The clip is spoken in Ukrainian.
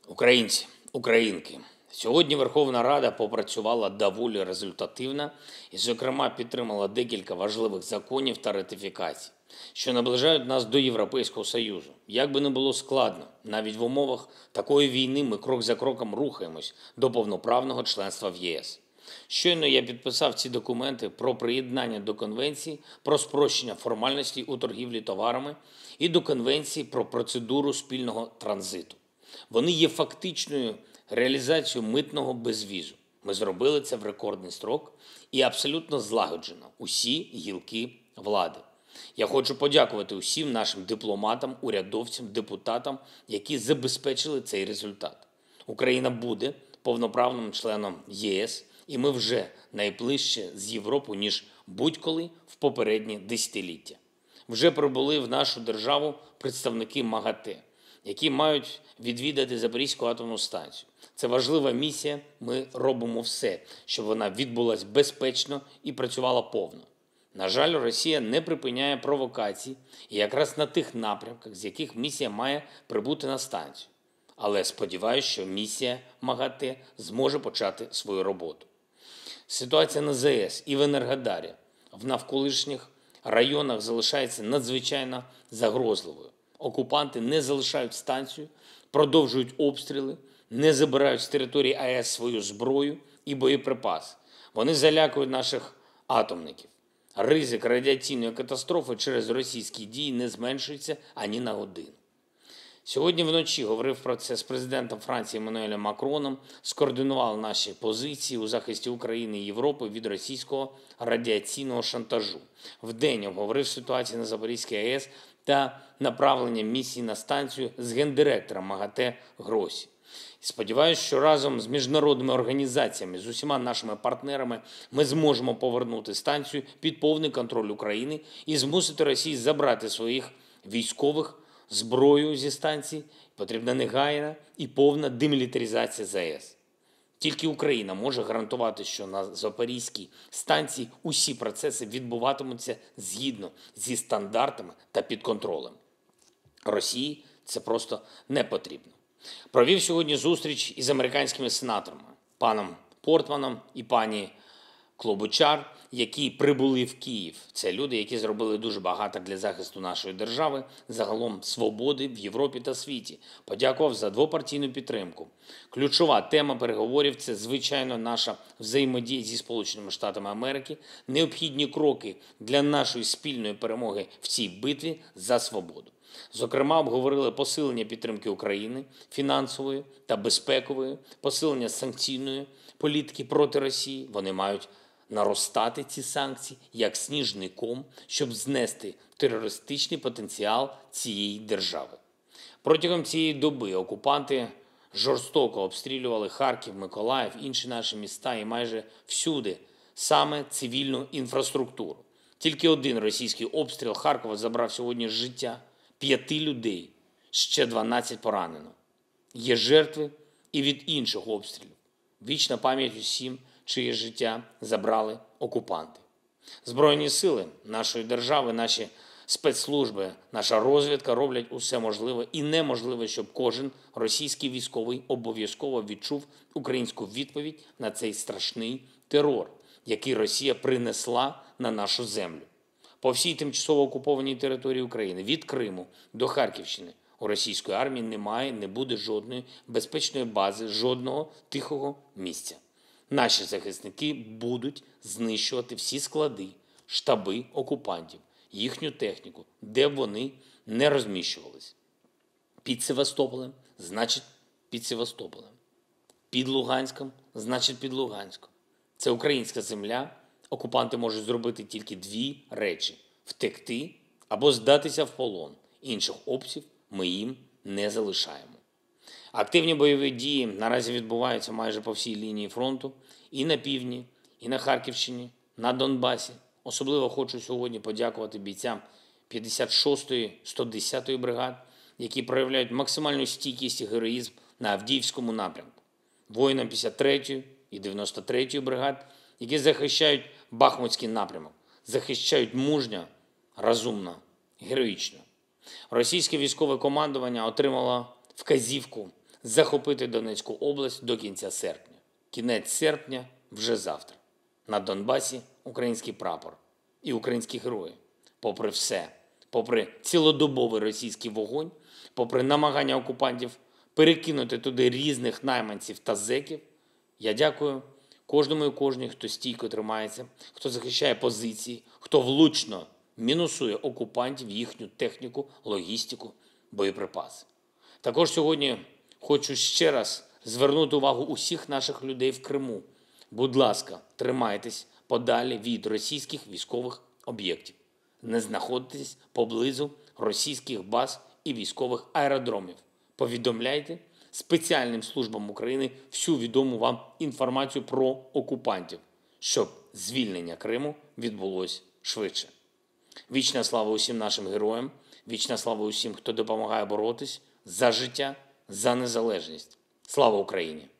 Українці, українки, сьогодні Верховна Рада попрацювала доволі результативно і, зокрема, підтримала декілька важливих законів та ратифікацій, що наближають нас до Європейського Союзу. Як би не було складно, навіть в умовах такої війни ми крок за кроком рухаємось до повноправного членства в ЄС. Щойно я підписав ці документи про приєднання до Конвенції про спрощення формальностей у торгівлі товарами і до Конвенції про процедуру спільного транзиту. Вони є фактичною реалізацією митного безвізу. Ми зробили це в рекордний строк і абсолютно злагоджено усі гілки влади. Я хочу подякувати усім нашим дипломатам, урядовцям, депутатам, які забезпечили цей результат. Україна буде повноправним членом ЄС, і ми вже найближче з Європою, ніж будь-коли в попередні десятиліття. Вже прибули в нашу державу представники МАГАТЕ, які мають відвідати Запорізьку атомну станцію. Це важлива місія, ми робимо все, щоб вона відбулась безпечно і працювала повно. На жаль, Росія не припиняє провокацій і якраз на тих напрямках, з яких місія має прибути на станцію. Але сподіваюся, що місія МАГАТЕ зможе почати свою роботу. Ситуація на ЗАЕС і в Енергодарі, в навколишніх районах залишається надзвичайно загрозливою. Окупанти не залишають станцію, продовжують обстріли, не забирають з території АЕС свою зброю і боєприпаси. Вони залякують наших атомників. Ризик радіаційної катастрофи через російські дії не зменшується ані на годину. Сьогодні вночі говорив про це з президентом Франції Еммануелем Макроном, скоординував наші позиції у захисті України і Європи від російського радіаційного шантажу. Вдень обговорив ситуацію на Запорізькій АЕС та направлення місії на станцію з гендиректором МАГАТЕ Гросі. Сподіваюся, що разом з міжнародними організаціями, з усіма нашими партнерами ми зможемо повернути станцію під повний контроль України і змусити Росію забрати своїх військових, зброю зі станції. Потрібна негайна і повна демілітаризація ЗАЕС. Тільки Україна може гарантувати, що на Запорізькій станції усі процеси відбуватимуться згідно зі стандартами та під контролем. Росії це просто не потрібно. Провів сьогодні зустріч із американськими сенаторами, паном Портманом і пані Клобучар, які прибули в Київ. Це люди, які зробили дуже багато для захисту нашої держави, загалом свободи в Європі та світі. Подякував за двопартійну підтримку. Ключова тема переговорів – це, звичайно, наша взаємодія зі Сполученими Штатами Америки, необхідні кроки для нашої спільної перемоги в цій битві за свободу. Зокрема, обговорили посилення підтримки України, фінансової та безпекової, посилення санкційної політики проти Росії. Вони мають наростати ці санкції як сніжний ком, щоб знести терористичний потенціал цієї держави. Протягом цієї доби окупанти жорстоко обстрілювали Харків, Миколаїв, інші наші міста і майже всюди саме цивільну інфраструктуру. Тільки один російський обстріл Харкова забрав сьогодні життя 5 людей, ще 12 поранено. Є жертви і від інших обстрілів. Вічна пам'ять усім, чиє життя забрали окупанти. Збройні сили нашої держави, наші спецслужби, наша розвідка роблять усе можливе і неможливе, щоб кожен російський військовий обов'язково відчув українську відповідь на цей страшний терор, який Росія принесла на нашу землю. По всій тимчасово окупованій території України, від Криму до Харківщини, у російської армії немає, не буде жодної безпечної бази, жодного тихого місця. Наші захисники будуть знищувати всі склади, штаби окупантів, їхню техніку, де б вони не розміщувались. Під Севастополем – значить під Севастополем. Під Луганськом – значить під Луганськом. Це українська земля. Окупанти можуть зробити тільки 2 речі – втекти або здатися в полон. Інших опцій ми їм не залишаємо. Активні бойові дії наразі відбуваються майже по всій лінії фронту і на півдні, і на Харківщині, на Донбасі. Особливо хочу сьогодні подякувати бійцям 56-ї, 110-ї бригад, які проявляють максимальну стійкість і героїзм на Авдіївському напрямку. Воїнам 53-ї і 93-ї бригад, які захищають Бахмутський напрямок, захищають мужньо, розумно, героїчно. Російське військове командування отримало вказівку захопити Донецьку область до кінця серпня. Кінець серпня вже завтра. На Донбасі український прапор і українські герої. Попри все, попри цілодобовий російський вогонь, попри намагання окупантів перекинути туди різних найманців та зеків, я дякую кожному і кожній, хто стійко тримається, хто захищає позиції, хто влучно мінусує окупантів, їхню техніку, логістику, боєприпаси. Також сьогодні хочу ще раз звернути увагу усіх наших людей в Криму. Будь ласка, тримайтесь подалі від російських військових об'єктів. Не знаходьтесь поблизу російських баз і військових аеродромів. Повідомляйте спеціальним службам України всю відому вам інформацію про окупантів, щоб звільнення Криму відбулось швидше. Вічна слава усім нашим героям, вічна слава усім, хто допомагає боротись за життя, за незалежність. Слава Україні!